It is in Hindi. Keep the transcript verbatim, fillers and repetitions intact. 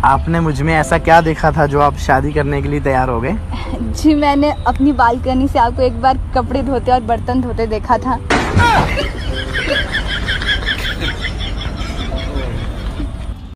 आपने मुझ में ऐसा क्या देखा था जो आप शादी करने के लिए तैयार हो गए? जी मैंने अपनी बालकनी से आपको एक बार कपड़े धोते और बर्तन धोते देखा था।